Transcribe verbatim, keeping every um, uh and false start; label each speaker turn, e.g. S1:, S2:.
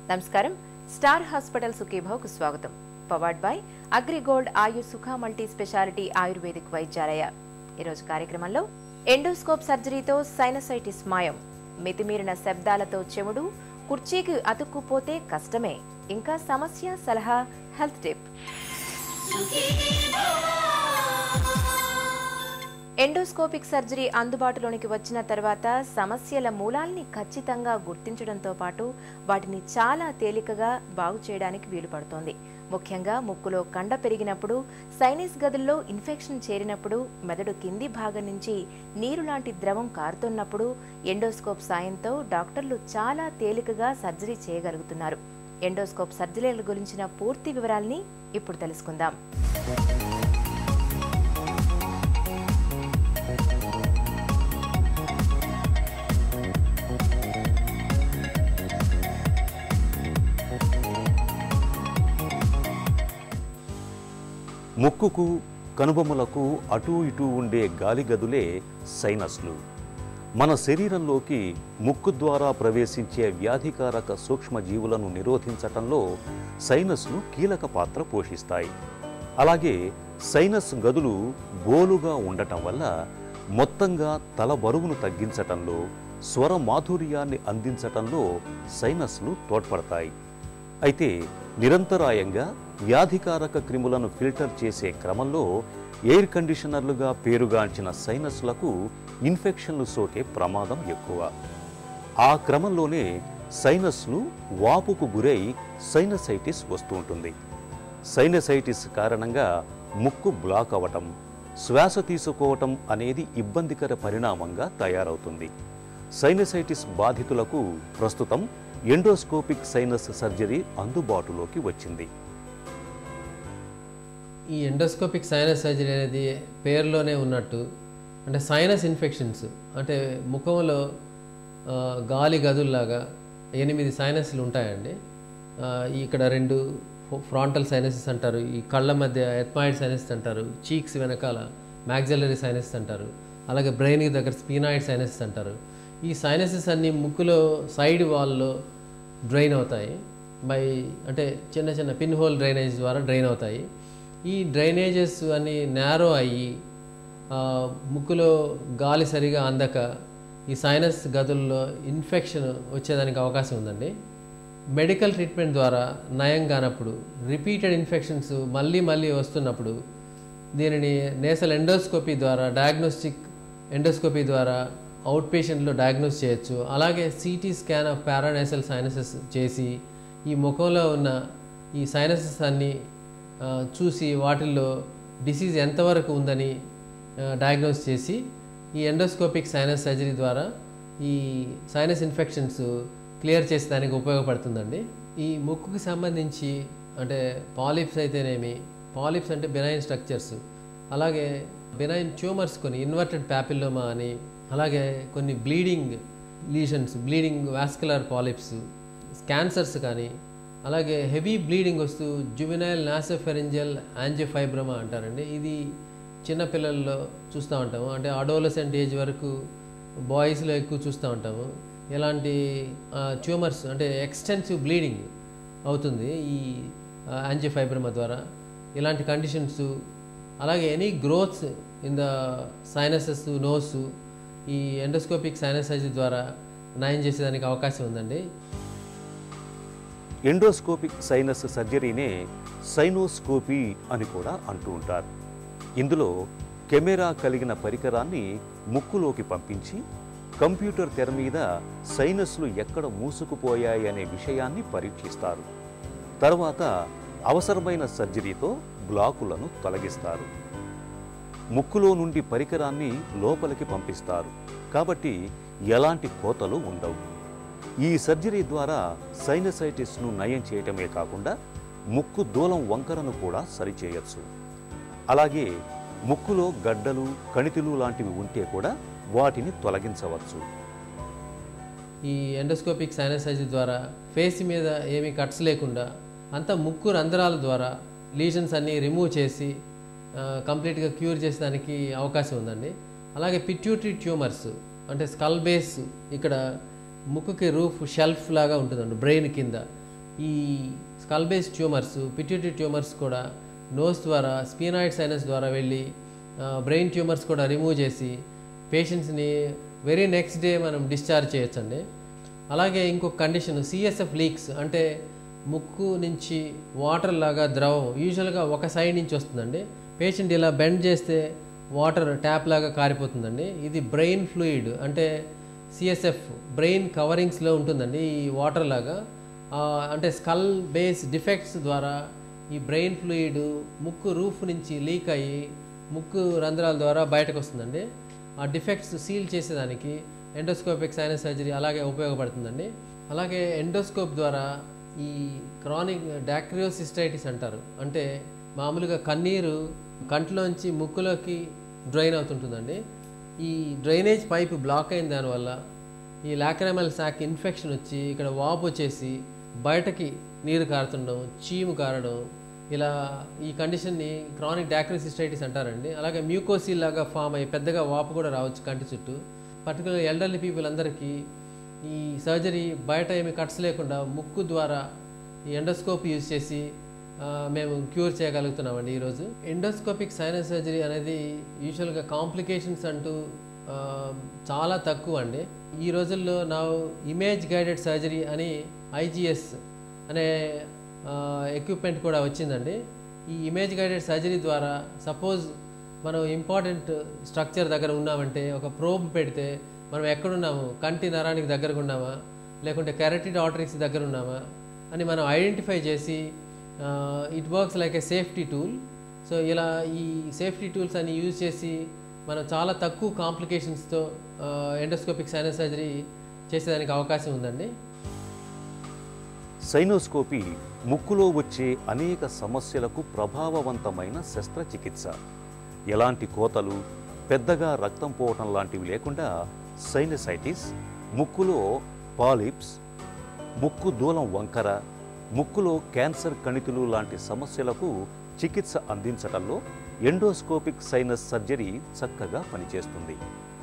S1: నమస్కారం. Star hospital సుఖీభావ్కు స్వాగతం. Powered by AgriGold ఆయు సుఖ మల్టీ స్పెషాలిటీ ఆయుర్వేదిక్ వైద్యాలయ. ఈరోజు కార్యక్రమంలో ఎండోస్కోప్ సర్జరీతో సైనసైటిస్ మాయం, మితిమీరిన శబ్దాలతో చెవుడు, కుర్చీకి అతుక్కుపోతే కష్టమే, ఇంకా సమస్య సలహా హెల్త్ టిప్. ఎండోస్కోపిక్ సర్జరీ అందుబాటులోనికి వచ్చిన తర్వాత సమస్యల మూలాల్ని ఖచ్చితంగా గుర్తించడంతో పాటు వాటిని చాలా తేలికగా బాగు చేయడానికి వీలు పడుతోంది. ముఖ్యంగా ముక్కులో కండ పెరిగినప్పుడు, సైనస్ గదుల్లో ఇన్ఫెక్షన్ చేరినప్పుడు, మెదడు కింది భాగం నుంచి నీరు లాంటి ద్రవం కారుతున్నప్పుడు ఎండోస్కోప్ సాయంతో డాక్టర్లు చాలా తేలికగా సర్జరీ చేయగలుగుతున్నారు. ఎండోస్కోప్ సర్జరీల గురించిన పూర్తి వివరాల్ని ఇప్పుడు తెలుసుకుందాం.
S2: ముక్కుకు కనుబొమ్మలకు అటూ ఇటూ ఉండే గాలి గదులే సైనస్లు. మన శరీరంలోకి ముక్కు ద్వారా ప్రవేశించే వ్యాధికారక సూక్ష్మజీవులను నిరోధించటంలో సైనస్లు కీలక పాత్ర పోషిస్తాయి. అలాగే సైనస్ గదులు గోలుగా ఉండటం వల్ల మొత్తంగా తల బరువును తగ్గించటంలో, స్వర మాధుర్యాన్ని అందించటంలో సైనస్లు తోడ్పడతాయి. అయితే నిరంతరాయంగా వ్యాధికారక క్రిములను ఫిల్టర్ చేసే క్రమంలో ఎయిర్ కండిషనర్లుగా పేరుగాంచిన సైనస్లకు ఇన్ఫెక్షన్లు సోకే ప్రమాదం ఎక్కువ. ఆ క్రమంలోనే సైనస్లు వాపుకు గురై సైనసైటిస్ వస్తూ ఉంటుంది. సైనసైటిస్ కారణంగా ముక్కు బ్లాక్ అవ్వటం, శ్వాస తీసుకోవటం అనేది ఇబ్బందికర పరిణామంగా తయారవుతుంది. సైనసైటిస్ బాధితులకు ప్రస్తుతం ఎండోస్కోపిక్ సైనస్ సర్జరీ అందుబాటులోకి వచ్చింది.
S3: ఈ ఎండోస్కోపిక్ సైనస్ సర్జరీ అనేది పేరులోనే ఉన్నట్టు, అంటే సైనస్ ఇన్ఫెక్షన్స్ అంటే ముఖంలో గాలి గదుల్లాగా ఎనిమిది సైనస్లు ఉంటాయండి. ఇక్కడ రెండు ఫ్రాంటల్ సైనసెస్ అంటారు, ఈ కళ్ళ మధ్య ఎథ్మాయిడ్ సైనస్ అంటారు, చీక్స్ వెనకాల మ్యాగ్జిలరీ సైనస్ అంటారు, అలాగే బ్రెయిన్కి దగ్గర స్పీనాయిడ్ సైనసెస్ అంటారు. ఈ సైనసెస్ అన్ని ముక్కులో సైడ్ వాల్లో డ్రైన్ అవుతాయి. బై అంటే చిన్న చిన్న పిన్ హోల్ డ్రైనేజ్ ద్వారా డ్రైన్ అవుతాయి. ఈ డ్రైనేజెస్ అన్నీ నేరో అయ్యి ముక్కులో గాలి సరిగా అందక ఈ సైనస్ గదుల్లో ఇన్ఫెక్షన్ వచ్చేదానికి అవకాశం ఉందండి. మెడికల్ ట్రీట్మెంట్ ద్వారా నయం కానప్పుడు, రిపీటెడ్ ఇన్ఫెక్షన్స్ మళ్ళీ మళ్ళీ వస్తున్నప్పుడు దీనిని నేసల్ ఎండోస్కోపీ ద్వారా, డయాగ్నోస్టిక్ ఎండోస్కోపీ ద్వారా అవుట్ పేషెంట్లో డయాగ్నోస్ చేయొచ్చు. అలాగే CT scan of paranasal sinuses చేసి ఈ ముఖంలో ఉన్న ఈ సైనసెస్ అన్నీ చూసి వాటిల్లో డిసీజ్ ఎంతవరకు ఉందని డయాగ్నోస్ చేసి ఈ ఎండోస్కోపిక్ సైనస్ సర్జరీ ద్వారా ఈ సైనస్ ఇన్ఫెక్షన్స్ క్లియర్ చేసేదానికి ఉపయోగపడుతుందండి. ఈ ముక్కుకి సంబంధించి అంటే పాలిప్స్ అయితేనేమి, పాలిప్స్ అంటే బెనైన్ స్ట్రక్చర్స్, అలాగే బెనైన్ ట్యూమర్స్ కొన్ని ఇన్వర్టెడ్ ప్యాపిల్లోమా అని, అలాగే కొన్ని bleeding lesions, bleeding vascular polyps, cancers కానీ, అలాగే హెవీ బ్లీడింగ్ వస్తూ జువెనైల్ నాసోఫెరింజియల్ యాంజియోఫైబ్రోమా అంటారండి. ఇది చిన్నపిల్లల్లో చూస్తూ ఉంటాము, అంటే అడోలసెంట్ ఏజ్ వరకు బాయ్స్లో ఎక్కువ చూస్తూ ఉంటాము. ఇలాంటి ట్యూమర్స్ అంటే ఎక్స్టెన్సివ్ బ్లీడింగ్ అవుతుంది ఈ యాంజియోఫైబ్రోమా ద్వారా. ఇలాంటి కండిషన్స్, అలాగే any growths in the sinuses, nose ఈ ఎండోస్కోపిక్ సైనస్ సర్జరీ ద్వారా నయం చేసేదానికి అవకాశం ఉందండి.
S2: ఎండోస్కోపిక్ సైనస్ సర్జరీనే సైనోస్కోపీ అని కూడా అంటూ ఉంటారు. ఇందులో కెమెరా కలిగిన పరికరాన్ని ముక్కులోకి పంపించి కంప్యూటర్ తెర మీద సైనస్లు ఎక్కడ మూసుకుపోయాయి అనే విషయాన్ని పరీక్షిస్తారు. తర్వాత అవసరమైన సర్జరీతో బ్లాకులను తొలగిస్తారు. ముక్కులో నుండి పరికరాన్ని లోపలికి పంపిస్తారు కాబట్టి ఎలాంటి కోతలు ఉండవు. ఈ సర్జరీ ద్వారా సైనసైటిస్ను నయం చేయటమే కాకుండా ముక్కు దూలం వంకరను కూడా సరిచేయచ్చు. అలాగే ముక్కులో గడ్డలు, కణితులు లాంటివి ఉంటే కూడా వాటిని తొలగించవచ్చు.
S3: ఈ ఎండోస్కోపిక్ సైనస్ సర్జరీ ద్వారా ఫేస్ మీద ఏమీ కట్స్ లేకుండా అంతా ముక్కు రంధ్రాల ద్వారా లీజన్స్ అన్నీ రిమూవ్ చేసి కంప్లీట్గా క్యూర్ చేసేదానికి అవకాశం ఉందండి. అలాగే పిట్యూటరీ ట్యూమర్స్ అంటే స్కల్ బేస్, ఇక్కడ ముక్కుకి రూఫ్ షెల్ఫ్ లాగా ఉంటుందండి బ్రెయిన్ కింద. ఈ skull base tumours, pituitary tumours కూడా నోస్ ద్వారా స్పీనాయిడ్ సైనస్ ద్వారా వెళ్ళి బ్రెయిన్ ట్యూమర్స్ కూడా రిమూవ్ చేసి పేషెంట్స్ని వెరీ నెక్స్ట్ డే మనం డిశ్చార్జ్ చేయొచ్చండి. అలాగే ఇంకొక కండిషన్ సిఎస్ఎఫ్ లీక్స్, అంటే ముక్కు నుంచి వాటర్ లాగా ద్రవం యూజువల్గా ఒక సైడ్ నుంచి వస్తుందండి. పేషెంట్ ఇలా బెండ్ చేస్తే వాటర్ ట్యాప్ లాగా కారిపోతుందండి. ఇది బ్రెయిన్ ఫ్లూయిడ్, అంటే సిఎస్ఎఫ్ బ్రెయిన్ కవరింగ్స్లో ఉంటుందండి ఈ వాటర్ లాగా. అంటే స్కల్ బేస్ డిఫెక్ట్స్ ద్వారా ఈ బ్రెయిన్ ఫ్లూయిడ్ ముక్కు రూఫ్ నుంచి లీక్ అయ్యి ముక్కు రంధ్రాల ద్వారా బయటకు వస్తుందండి. ఆ డిఫెక్ట్స్ సీల్ చేసేదానికి ఎండోస్కోపిక్ సైనస్ సర్జరీ అలాగే ఉపయోగపడుతుందండి. అలాగే ఎండోస్కోప్ ద్వారా ఈ క్రానిక్ డాక్రియోసిస్టైటిస్ అంటారు, అంటే మామూలుగా కన్నీరు కంటిలోంచి ముక్కులోకి డ్రైన్ అవుతుంటుందండి. ఈ డ్రైనేజ్ పైప్ బ్లాక్ అయిన దానివల్ల ఈ లాక్రిమల్ సాక్ ఇన్ఫెక్షన్ వచ్చి ఇక్కడ వాపు వచ్చేసి బయటకి నీరు కారుతుండడం, చీము కారడం, ఇలా ఈ కండిషన్ని క్రానిక్ డాక్రియోసిస్టైటిస్ అంటారండి. అలాగే మ్యూకోసిల్ లాగా ఫామ్ అయ్యి పెద్దగా వాపు కూడా రావచ్చు కంటి చుట్టూ. పర్టికులర్ ఎల్డర్లీ పీపుల్ అందరికీ ఈ సర్జరీ బయట ఏమి కట్స్ లేకుండా ముక్కు ద్వారా ఈ ఎండోస్కోప్ యూజ్ చేసి మేము క్యూర్ చేయగలుగుతున్నామండి ఈరోజు. ఎండోస్కోపిక్ సైనస్ సర్జరీ అనేది యూజువల్గా కాంప్లికేషన్స్ అంటూ చాలా తక్కువ అండి. ఈ రోజుల్లో నా ఇమేజ్ గైడెడ్ సర్జరీ అని ఐజిఎస్ అనే ఎక్విప్మెంట్ కూడా వచ్చిందండి. ఈ ఇమేజ్ గైడెడ్ సర్జరీ ద్వారా సపోజ్ మనం ఇంపార్టెంట్ స్ట్రక్చర్ దగ్గర ఉన్నామంటే ఒక ప్రోబ్ పెడితే మనం ఎక్కడున్నాము, కంటి నరానికి దగ్గరకు ఉన్నామా లేకుంటే కెరటిడ్ ఆర్టరీస్ దగ్గర ఉన్నామా అని మనం ఐడెంటిఫై చేసి it works like a safety tool. So ఇలా ఈ సేఫ్టీ టూల్స్ అన్ని యూజ్ చేసి మనం చాలా తక్కువ కాంప్లికేషన్స్తో ఎండోస్కోపిక్ సైనస్ సర్జరీ చేసేదానికి అవకాశం ఉందండి.
S2: సైనోస్కోపీ ముక్కులో వచ్చే అనేక సమస్యలకు ప్రభావవంతమైన శస్త్రచికిత్స. ఎలాంటి కోతలు, పెద్దగా రక్తం పోవటం లాంటివి లేకుండా సైనసైటిస్, ముక్కులో పాలిప్స్, ముక్కు దూలం వంకర, ముక్కులో క్యాన్సర్ కణితులు లాంటి సమస్యలకు చికిత్స అందించడంలో ఎండోస్కోపిక్ సైనస్ సర్జరీ చక్కగా పనిచేస్తుంది.